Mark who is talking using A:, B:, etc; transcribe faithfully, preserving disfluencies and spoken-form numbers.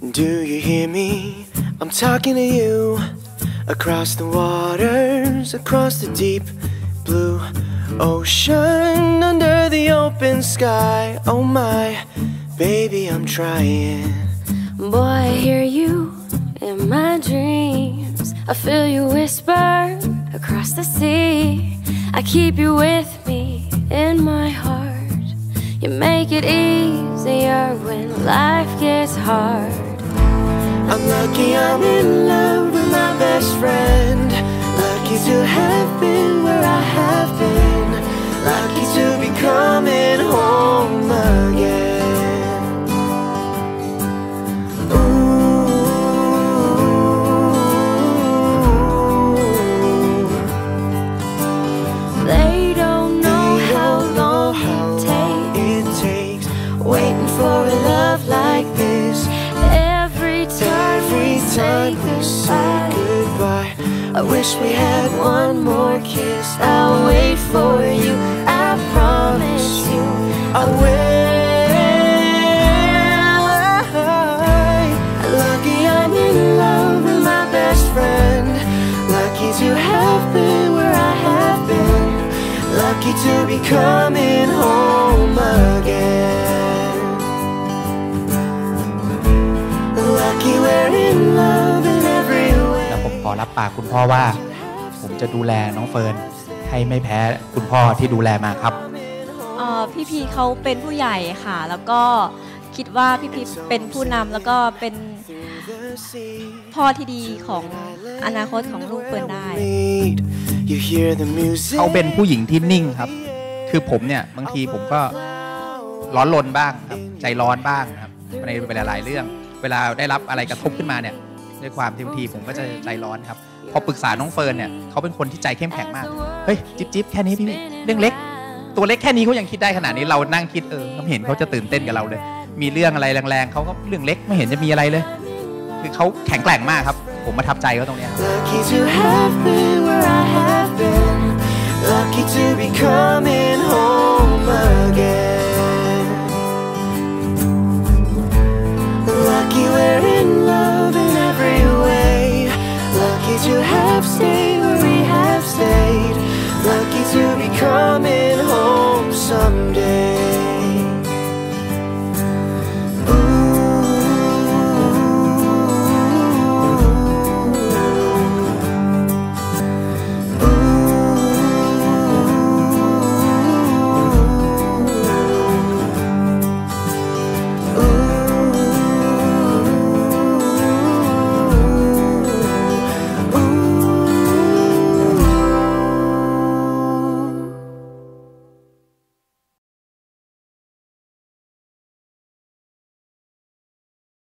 A: Do you hear me? I'm talking to you. Across the waters, across the deep blue ocean, under the open sky. Oh my, baby, I'm trying.
B: Boy, I hear you in my dreams. I feel you whisper across the sea. I keep you with me in my heart. You make it easier when life gets hard.
A: I'm lucky I'm in love with my best friend. Lucky to have been where I have been. Lucky to be coming home again. Ooh.
B: They don't know
A: They
B: how
A: don't know
B: long
A: how
B: it
A: long
B: takes,
A: it takes
B: waiting for a love like this. Every time
A: Every
B: we
A: time
B: say
A: we say
B: goodbye,
A: goodbye,
B: I wish we had one more kiss. I'll wait for you, I promise you
A: I will. Lucky I'm in love with my best friend. Lucky to have been where I have been. Lucky to be coming home again. Lucky we're in love in every way.
C: แล้วผมขอรับปากคุณพ่อว่าผมจะดูแลน้องเฟิร์นให้ไม่แพ้คุณพ่อที่ดูแลมาครับ
D: พี่พีเขาเป็นผู้ใหญ่ค่ะแล้วก็คิดว่าพี่พีเป็นผู้นำแล้วก็เป็นพ่อที่ดีของอนาคตของลูกเฟิร์นได้
C: เขาเป็นผู้หญิงที่นิ่งครับคือผมเนี่ยบางทีผมก็ร้อนรนบ้างครับใจร้อนบ้างครับในเวลาหลายเรื่องเวลาได้รับอะไรกระทบขึ้นมาเนี่ยด้วยความที่บางทีผมก็จะใจร้อนครับพอปรึกษาน้องเฟิร์นเนี่ยเขาเป็นคนที่ใจเข้มแข็งมากเฮ้ยจิ๊บจิ๊บแค่นี้พี่เรื่องเล็กตัวเล็กแค่นี้เขายังคิดได้ขนาดนี้เรานั่งคิดเออเขาเห็นเขาจะตื่นเต้นกับเราเลยมีเรื่องอะไรแรงๆเขาก็เรื่องเล็กไม่เห็นจะมีอะไรเลยคือเขาแข็งแกร่งมากครับผมประทับใจเขาตรงนี้
A: Lucky to have been where I have been. Lucky to be coming home again. Lucky we're in love in every way. Lucky to have stayed where we have stayed. Lucky to be coming home someday.